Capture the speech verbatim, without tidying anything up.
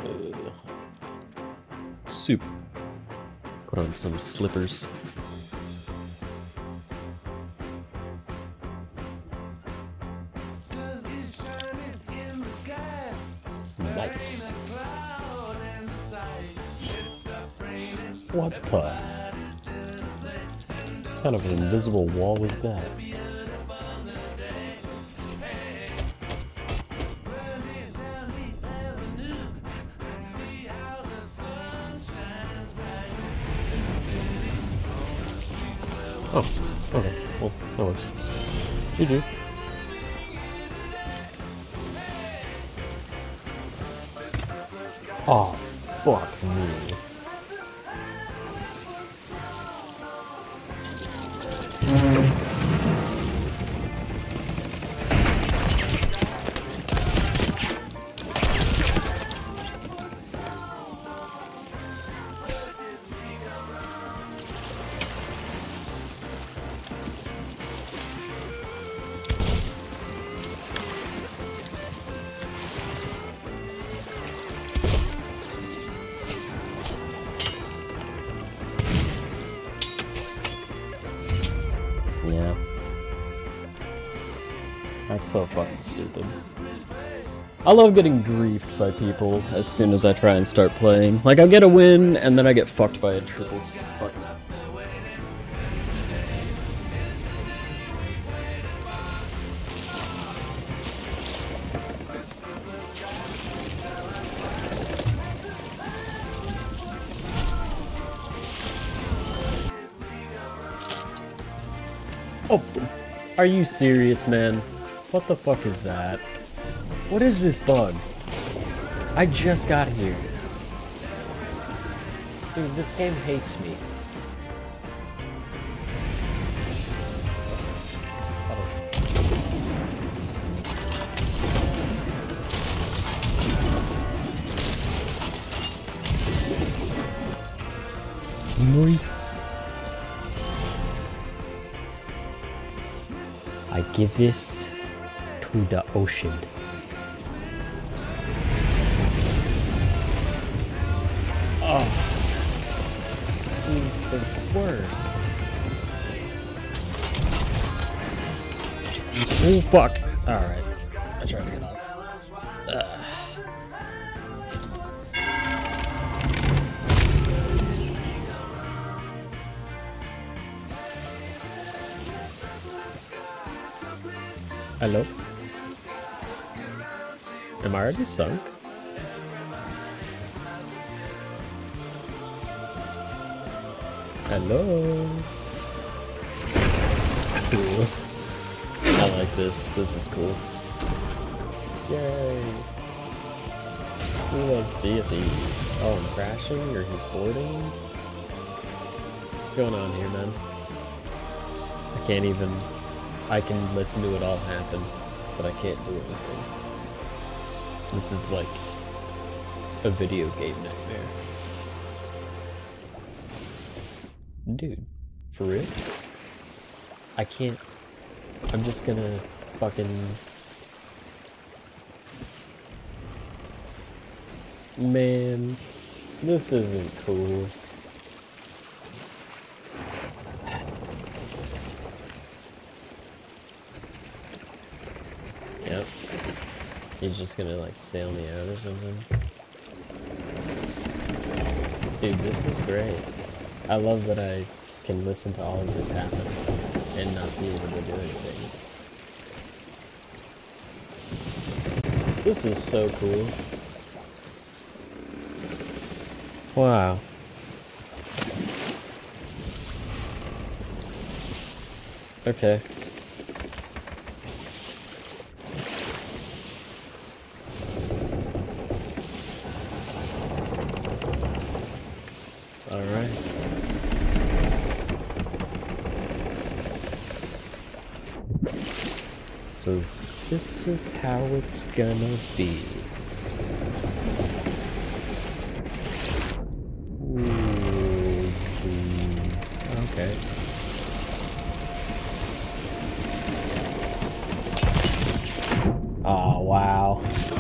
Uh, soup. Put on some slippers. Nice. What the? What kind of an invisible wall is that? Oh, okay. Well, that works. G G. Oh, fuck me. Yeah. That's so fucking stupid. I love getting griefed by people as soon as I try and start playing. Like, I get a win, and then I get fucked by a triple fucking... Oh, are you serious, man? What the fuck is that? What is this bug? I just got here. Dude, this game hates me. Nice. I give this to the ocean. Oh, dude, the worst. Oh, fuck. Alright. I tried to get off. Ugh. Hello? Am I already sunk? Hello? Cool. I like this. This is cool. Yay. We like see if he's oh I'm crashing or he's boarding. What's going on here, man? I can't even I can listen to it all happen, but I can't do anything. This is like a video game nightmare. Dude, for real? I can't... I'm just gonna fucking... Man, this isn't cool. Yep. He's just gonna like sail me out or something. Dude, this is great. I love that I can listen to all of this happen and not be able to do anything. This is so cool. Wow. Okay. Alright. So this is how it's gonna be. Ooh, z's. Okay. Oh, wow.